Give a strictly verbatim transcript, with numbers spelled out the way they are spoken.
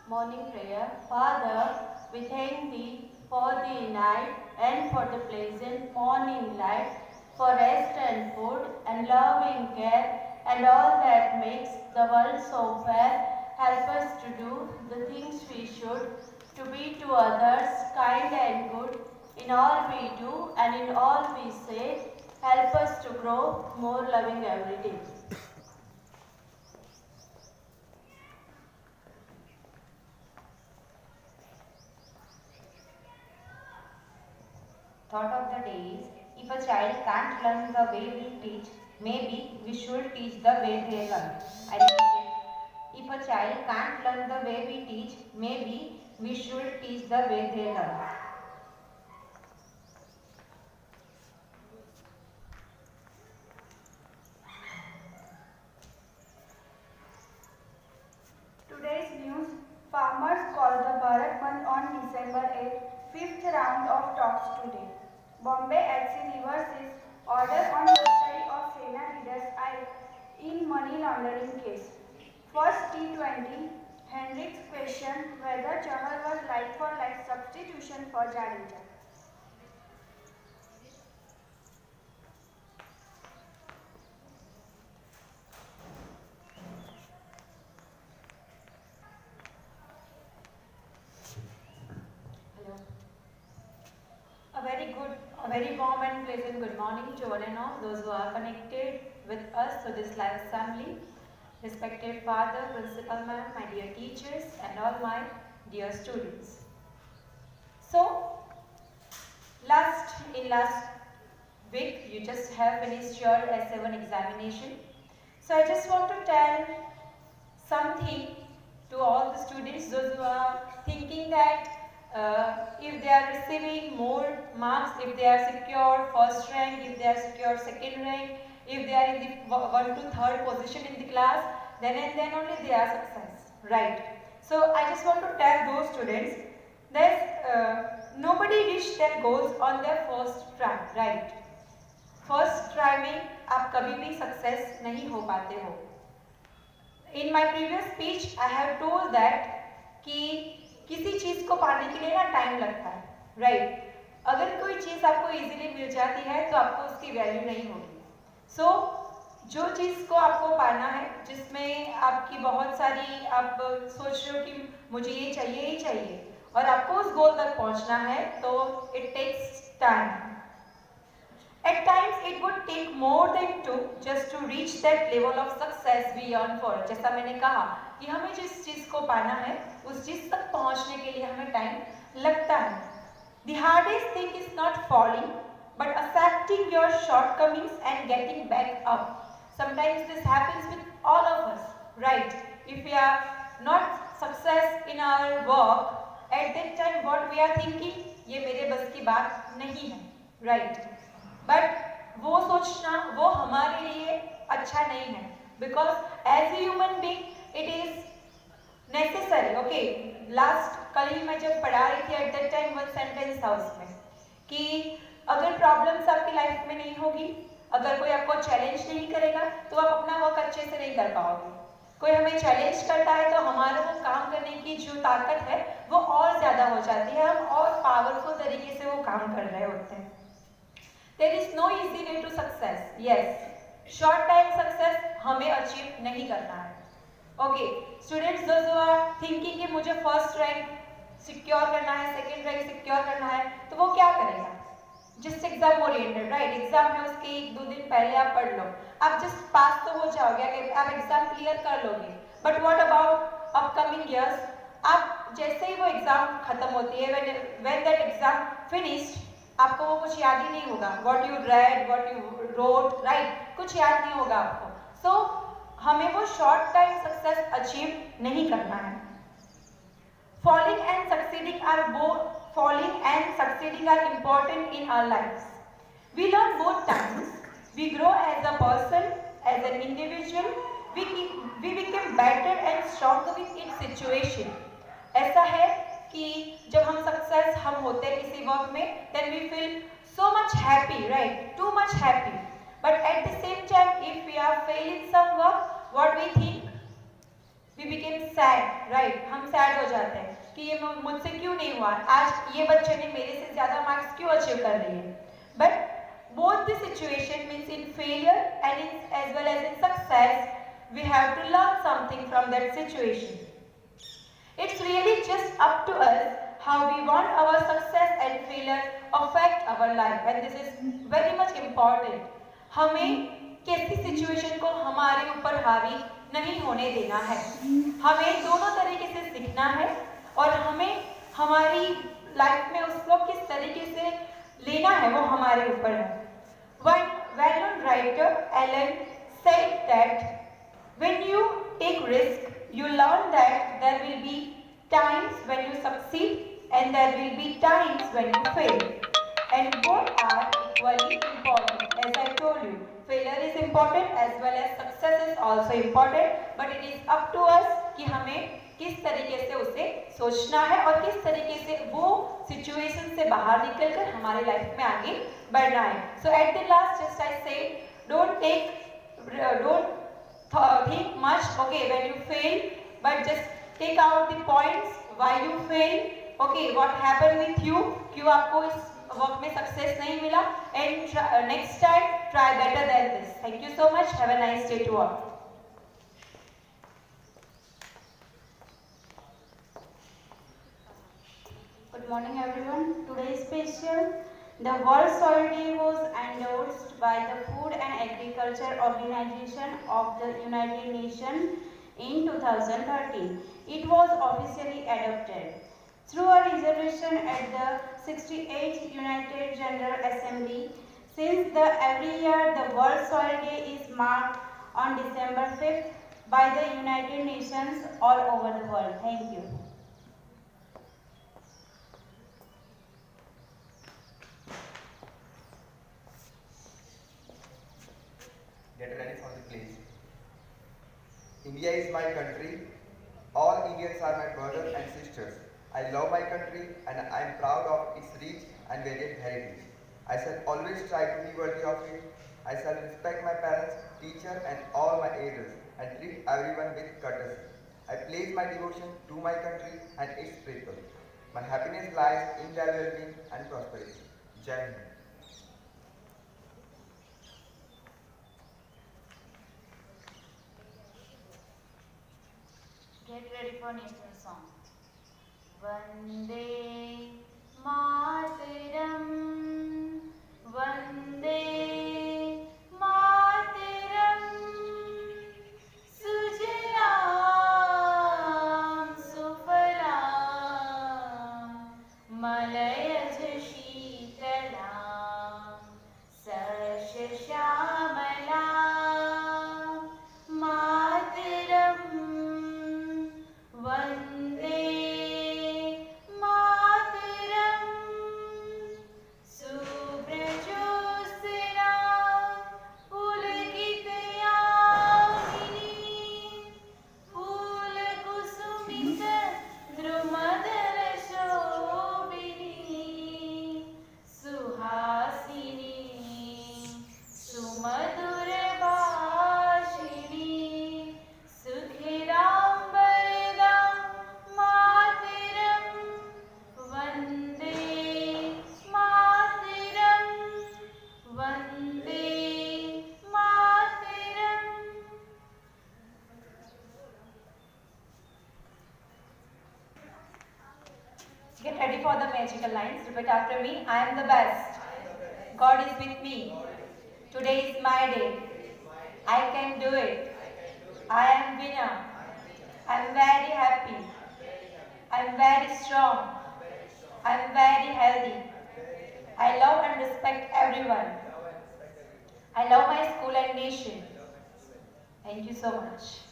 Morning prayer. Father, we thank Thee for the night and for the pleasant morning light, for rest and food and loving care and all that makes the world so fair. Help us to do the things we should, to be to others kind and good in all we do and in all we say. Help us to grow more loving every day. Thought of the day is, if a child can't learn the way we teach, maybe we should teach the way they learn. I repeat, if a child can't learn the way we teach, maybe we should teach the way they learn. Today's news: farmers call the Bharat Bandh on December eighth, fifth round of talks today. Bombay H C reverses order on custody of Sena leaders in money laundering case. First T twenty, Hendricks questioned whether Chahar was like for like substitution for Jadeja. A very good, a very warm and pleasant good morning to one and all those who are connected with us to this live assembly. Respected Father, Principal Ma'am, my dear teachers and all my dear students. So, last in last week you just have finished your S seven examination. So I just want to tell something to all the students, those who are thinking that Uh, if they are receiving more marks, if they are secure first rank, if they are secure second rank, if they are in the one to third position in the class, then and then only they are success, right? So I just want to tell those students that uh, nobody reach their goals on their first try, right? First try में आप कभी भी success नहीं हो पाते हो. In my previous speech, I have told that कि किसी चीज को पाने के लिए ना टाइम लगता है, राइट right? अगर कोई चीज आपको इजीली मिल जाती है तो आपको उसकी वैल्यू नहीं होगी. सो so, जो चीज को आपको पाना है, जिसमें आपकी बहुत सारी आप सोच रहे हो कि मुझे ये चाहिए ये चाहिए और आपको उस गोल तक पहुंचना है, तो it takes time. At times it would take more than two just to reach that level of success we yearn for. जैसा मैंने कहा कि हमें जिस चीज को पाना है उस चीज तक पहुंचने के लिए हमें टाइम लगता है. The hardest thing is not falling, but accepting your shortcomings and getting back up. Sometimes this happens with all of us, right? If we are not success in our work, at that time what we are thinking, ये मेरे बस की बात नहीं है, right? But वो सोचना वो हमारे लिए अच्छा नहीं है, because as a human being it is necessary. Okay, last कल ही मैं जब पढ़ा रही थी at that time one sentence था उसमें कि अगर प्रॉब्लम्स आपकी लाइफ में नहीं होगी, अगर कोई आपको चैलेंज नहीं करेगा तो आप अपना वर्क अच्छे से नहीं कर पाओगे. कोई हमें चैलेंज करता है तो हमारा वो काम करने की जो ताकत है वो और ज़्यादा हो जाती है, हम और पावरफुल तरीके से वो काम कर रहे होते हैं. There is no easy way to success. Yes, short time success हमें अचीव नहीं करना है. Okay, students those who are thinking कि मुझे first rank secure करना है, second rank secure करना है, तो वो क्या करेगा? Just exam oriented, right? Exam है उसके एक दो दिन पहले आप पढ़ लो, आप just pass तो हो जाओगे, आप exam clear कर लोगे. But what about upcoming years? आप जैसे ही वो exam खत्म होती है, when when that exam finished, आपको वो कुछ याद ही नहीं होगा. What you read, what you wrote, right? कुछ याद नहीं होगा आपको. So हमें वो short time success achieve नहीं करना है. Falling and succeeding are both falling and succeeding are important in our lives. We learn both times. We grow as a person, as an individual. We we become better and stronger with each situation. ऐसा है कि जब हम success हम होते हैं किसी work में, then we feel so much happy, right? Too much happy. But at the same time, if we are fail in some work, what we think? We we became sad, right? हम sad हो जाते हैं कि ये मुझसे क्यों नहीं हुआ, आज ये बच्चे ने मेरे से ज़्यादा मार्क्स क्यों अचीव कर लिए हैं. But both the situation means in failure and in, as well as in success, we have to learn something from that situation. It's really just up to us how we want our success and failure affect our life, and this is very much important. हमें कैसी situation को हमारे ऊपर हावी नहीं होने देना है. हमें दोनों तरीके से सीखना है और हमें हमारी लाइफ में उसको किस तरीके से लेना है वो हमारे ऊपर है. One well-known writer, Alan, said that when you take risk, you learn that there will be times when you succeed and there will be times when you fail. And both are equally important. As I told you, failure is important as well as success is also important. But it is up to us कि हमें किस तरीके से उसे सोचना है और किस तरीके से वो सिचुएशन से बाहर निकलकर हमारे लाइफ में आगे बढ़ना है. So at the last, just I said, don't take, uh, don't th think much. Okay, when you fail, but just take out the points why you fail. Okay, what happened with you? क्यों आपको इस work में success नहीं मिला? And uh, next time try better than this. Thank you so much. Have a nice day to all. Good morning everyone. Today is special. The World Soil Day was endorsed by the Food and Agriculture Organization of the United Nations in two thousand thirteen. It was officially adopted through a resolution at the sixty-eighth United General Assembly. Since the every year the World Soil Day is marked on December fifth by the United Nations all over the world. Thank you. Get ready for the pledge. India is my country. All Indians are my brothers and sisters. I love my country and I am proud of its rich and varied heritage. I shall always try to be worthy of it. I shall respect my parents, teachers and all my elders and treat everyone with courtesy. I pledge my devotion to my country and its people. My happiness lies in their well-being and prosperity. Jai Hind. Get ready for national song. Vande Mataram, Vande Mataram, Sujalam Sufalam, Malayaj Sheetalam, Sashashamalam, Mataram. Vande Mataram, Subrajosena, Pulakitayamini, Pulakusumita, Drumadara Shobini, Suhasini, Sumadura Bhashini, Sukhiram. Get ready for the magical lines. Repeat after me. I am the best. God is with me. Today is my day. I can do it. I am winner. I am very happy. I am very strong. I am very healthy. I love and respect everyone. I love my school and nation. Thank you so much.